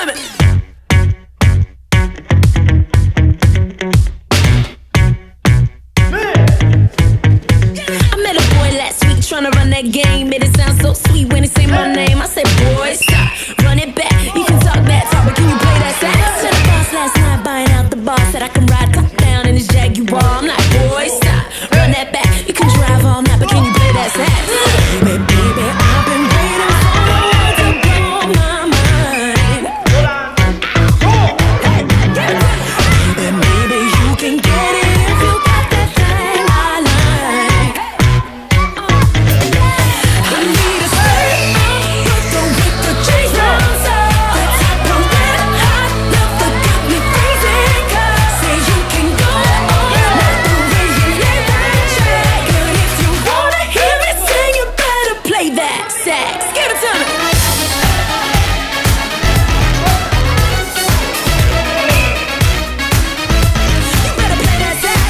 time it. I met a boy last week tryna run that game. Made it sound so sweet when he say my name. I said, boy, stop, run it back. You can talk that talk, but can you play that sax? To the boss last night, buying out the bar. Said I can ride top down in his Jaguar. I'm like, boy, stop, run that back. You can drive all night, but can you play that sax? Baby, baby, I've been waiting for the one to blow my mind. Baby, maybe you can get it if you got that thing I like. I need a skirt with the jeans rounds up. The top of that hot love that got me freezing cold. Say you can go on, not the way you lay that track. But if you wanna hear me sing, you better play that sax. Give it to me. You better play that sax.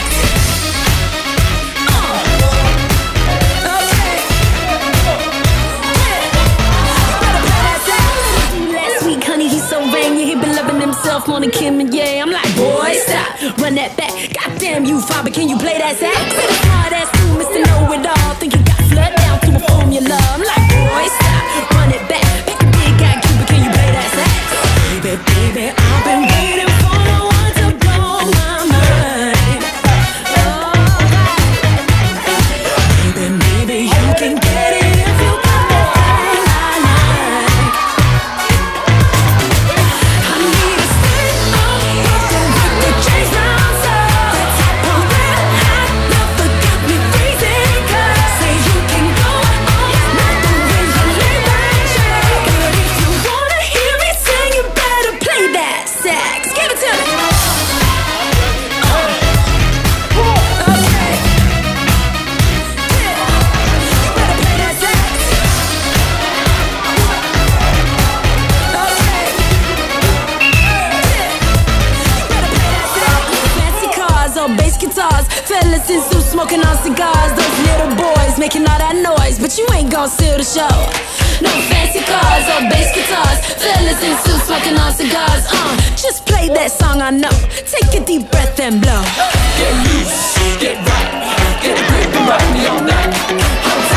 Okay. Last week, honey, he's so vain. Yeah, he been loving himself more than Kim and yeah. I'm like, boy, stop, run that back. Goddamn you, father, can you play that sax? Say the smart ass too, Mr. Know-It-All. Think you got flood down to a formula. I'm like, boy, stop, run it back. Pick a big guy, Cuba, can you play that sax? Baby, baby, I've been waiting for the one to blow my mind. Baby, maybe you can get it if you got that thing I like. I need a skirt with the jeans rounds up. The top of that hot love that got me freezing cold. Say you can go on, not the way you lay that track. But if you wanna hear me sing, you better play that sax. Give it to me. Bass guitars, fellas in suits smoking on cigars. Those little boys making all that noise, but you ain't gon' steal the show. No fancy cars or bass guitars, fellas in suits smoking on cigars. Just play that song I know. Take a deep breath and blow. Get loose, get right, get a grip and rock me all night.